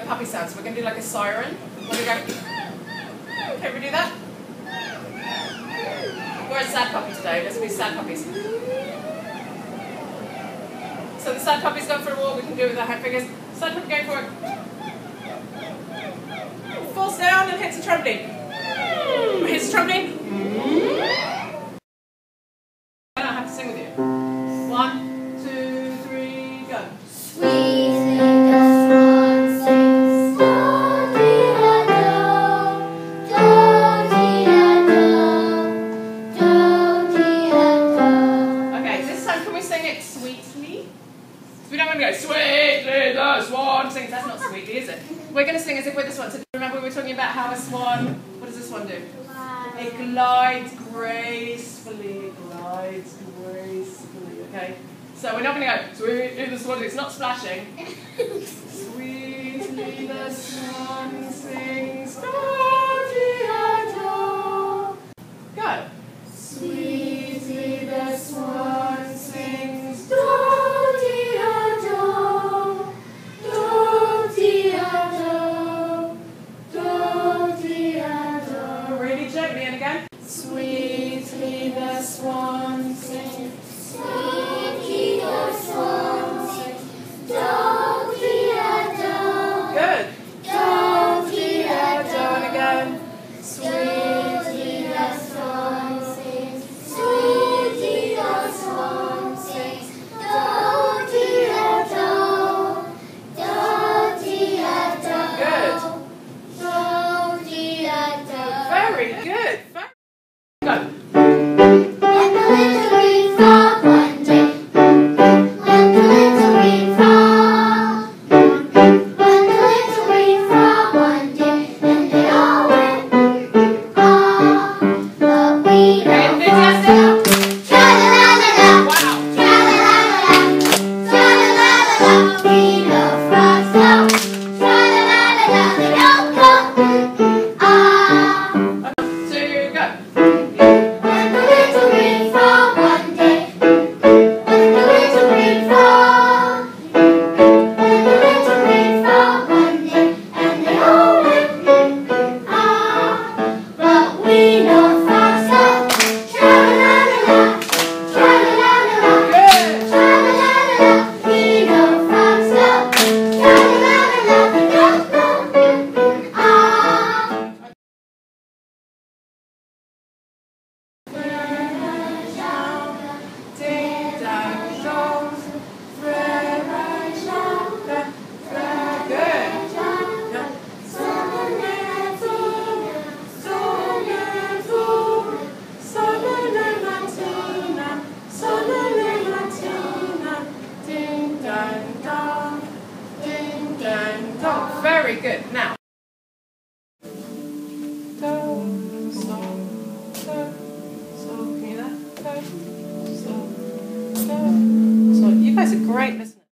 puppy sound. So we're going to do like a siren. We're going to go. Can we do that? We're a sad puppy today. Let's be sad puppies. So the sad puppy's gone for a walk. We can do it with our hand fingers. Sad puppy going for it. Falls down and hits the trampoline. Hits the trampoline. I don't have to sing with you. 1, 2, 3, go. Sweetly the swan sings, do-dee-a-do, do-dee-a-do, do-dee-a-do. Okay, this time can we sing it sweetly? We don't want to go, sweetly the swan sings. That's not sweetly, is it? We're going to sing as if we're the swan. So remember we were talking about how a swan, what does a swan do? It glides gracefully, okay? So we're not going to go, sweetly the swan sings. It's not splashing. Sweetly the swan sings, do-dee-a-do. Go. Sweetly the swan sings, do-dee-a-do, do-dee-a-do, do-dee-a-do. Really gently, and again. Sweetly the swan sings, Sweetly the swan sings, do-dee-a-do, good. do-dee-a-do, And again. Sweetly the swan sings, sweetly the swan sings, do-dee-a-do, do-dee-a-do, Good. do-dee-a-do. Very good. Go. When the little green frog one day, when the little green frog, when the little green frog one day, and they all went, but we don't find out. Tra-la-la-la-la, Wow. tra-la-la-la-la, tra-la-la-la-la, we love frogs now. Tra-la-la-la-la, they don't go, 2, go. when the little green frog one day, when the little green frog, when the little green frog one day, and they all went, but we know frogs now. Tra-la-la-la-la, tra-la-la-la-la, Good. tra-la-la-la-la, we know frogs now. Tra-la-la-la-la, they don't know, Ding dong dong, Fred and Sonya, Fred. Good. Ding dong dong, ding dong dong. Very good. Now. Do, so, do, so. Can you hear that? Do, so, do. So you guys are great.